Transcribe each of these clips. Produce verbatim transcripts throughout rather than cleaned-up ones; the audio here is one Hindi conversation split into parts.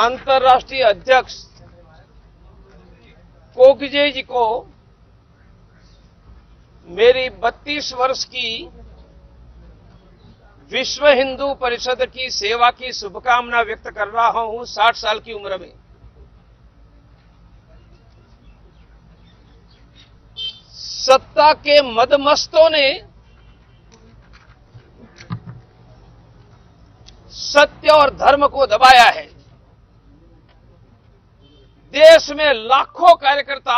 अंतर्राष्ट्रीय अध्यक्ष कोकजे जी को मेरी बत्तीस वर्ष की विश्व हिंदू परिषद की सेवा की शुभकामना व्यक्त कर रहा हूं साठ साल की उम्र में। सत्ता के मदमस्तों ने सत्य और धर्म को दबाया है। देश में लाखों कार्यकर्ता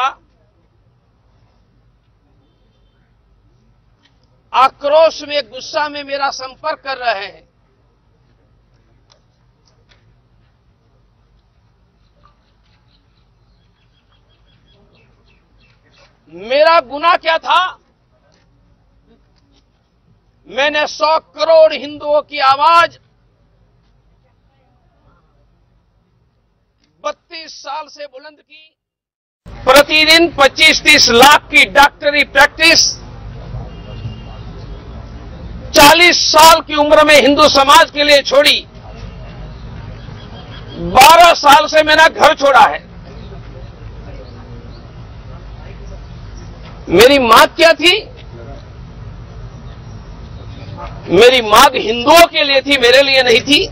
आक्रोश में, गुस्सा में मेरा संपर्क कर रहे हैं। मेरा गुनाह क्या था? मैंने सौ करोड़ हिंदुओं की आवाज बत्तीस साल से बुलंद की। प्रतिदिन पच्चीस तीस लाख की डॉक्टरी प्रैक्टिस चालीस साल की उम्र में हिंदू समाज के लिए छोड़ी। बारह साल से मैंने घर छोड़ा है। मेरी मांग क्या थी? मेरी मांग हिंदुओं के लिए थी, मेरे लिए नहीं थी।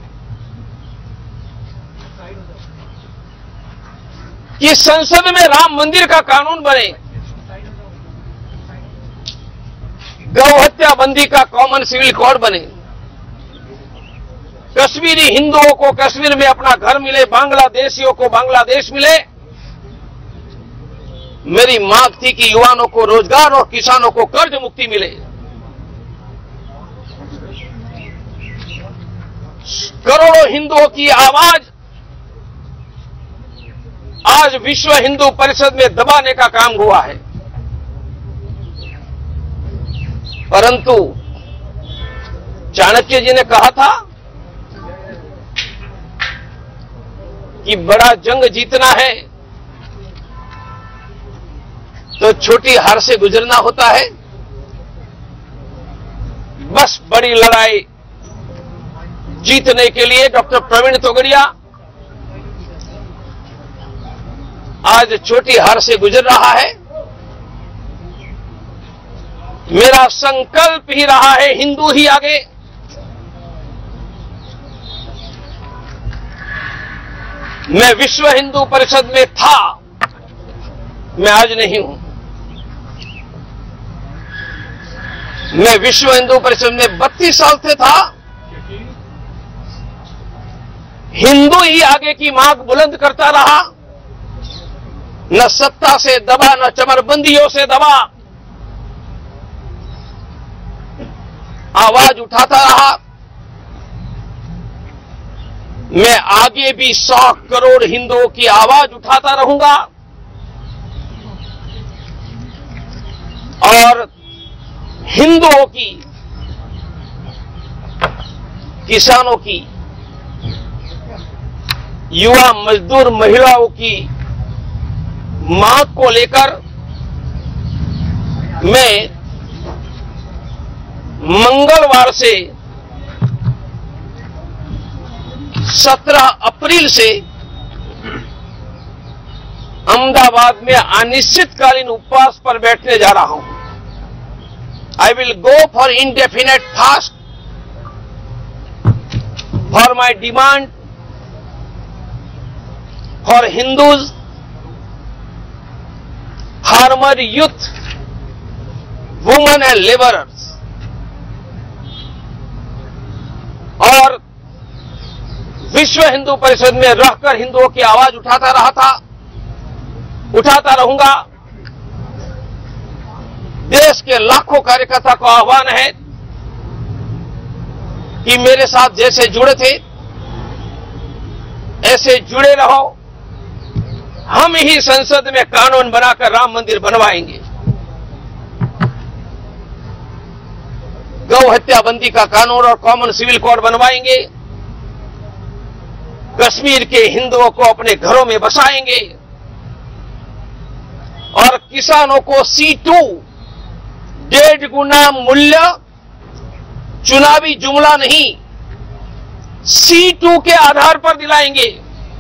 कि संसद में राम मंदिर का कानून बने, गौ हत्या बंदी का कॉमन सिविल कोड बने, कश्मीरी हिंदुओं को कश्मीर में अपना घर मिले, बांग्लादेशियों को बांग्लादेश मिले। मेरी मांग थी कि युवाओं को रोजगार और किसानों को कर्ज मुक्ति मिले। करोड़ों हिंदुओं की आवाज आज विश्व हिंदू परिषद में दबाने का काम हुआ है। परंतु चाणक्य जी ने कहा था कि बड़ा जंग जीतना है तो छोटी हार से गुजरना होता है। बस बड़ी लड़ाई जीतने के लिए डॉक्टर प्रवीण तोगड़िया आज छोटी हार से गुजर रहा है। मेरा संकल्प ही रहा है हिंदू ही आगे। मैं विश्व हिंदू परिषद में था, मैं आज नहीं हूं। मैं विश्व हिंदू परिषद में बत्तीस साल से था। हिंदू ही आगे की मांग बुलंद करता रहा। न सत्ता से दबा, न चमरबंदियों से दबा, आवाज उठाता रहा। मैं आगे भी सौ करोड़ हिंदुओं की आवाज उठाता रहूंगा और हिंदुओं की, किसानों की, युवा मजदूर महिलाओं की मांग को लेकर मैं मंगलवार से सत्रह अप्रैल से अहमदाबाद में अनिश्चितकालीन उपवास पर बैठने जा रहा हूं। I will go for indefinite fast for my demand for Hindus, farmer, youth, women and labourers. और विश्व हिंदू परिषद में रहकर हिंदुओं की आवाज उठाता रहा था, उठाता रहूंगा। देश के लाखों कार्यकर्ता को आह्वान है कि मेरे साथ जैसे जुड़े थे ऐसे जुड़े रहो। हम ही संसद में कानून बनाकर राम मंदिर बनवाएंगे, गौ हत्या बंदी का कानून और कॉमन सिविल कोड बनवाएंगे, कश्मीर के हिंदुओं को अपने घरों में बसाएंगे और किसानों को सी टू डेढ़ गुना मूल्य, चुनावी जुमला नहीं, सी टू के आधार पर दिलाएंगे।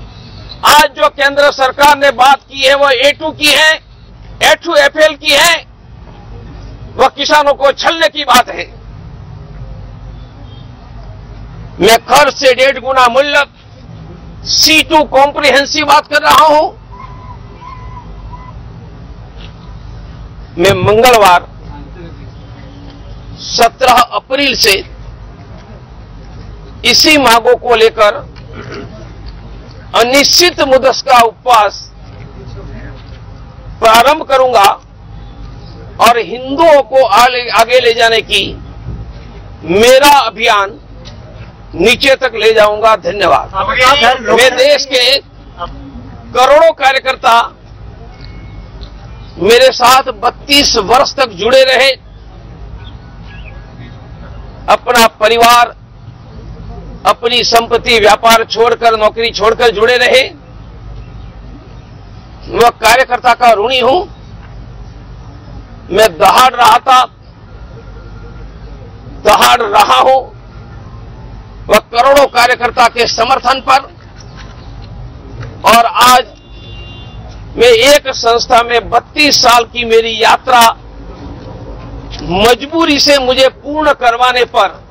आज जो केंद्र सरकार ने बात की है वो ए टू की है, ए टू एफ एल की है, वह किसानों को छलने की बात है। मैं खर्च से डेढ़ गुना मूल्य सी टू कॉम्प्रिहेंसिव बात कर रहा हूं। मैं मंगलवार सत्रह अप्रैल से इसी मांगों को लेकर अनिश्चित मुद्दत का उपवास प्रारंभ करूंगा और हिंदुओं को आगे ले जाने की मेरा अभियान नीचे तक ले जाऊंगा। धन्यवाद। मैं देश के करोड़ों कार्यकर्ता मेरे साथ बत्तीस वर्ष तक जुड़े रहे, अपना परिवार, अपनी संपत्ति, व्यापार छोड़कर, नौकरी छोड़कर जुड़े रहे। वह कार्यकर्ता का ऋणी हूं। मैं दहाड़ रहा था, दहाड़ रहा हूं वह करोड़ों कार्यकर्ता के समर्थन पर, और आज मैं एक संस्था में बत्तीस साल की मेरी यात्रा मजबूरी से मुझे पूर्ण करवाने पर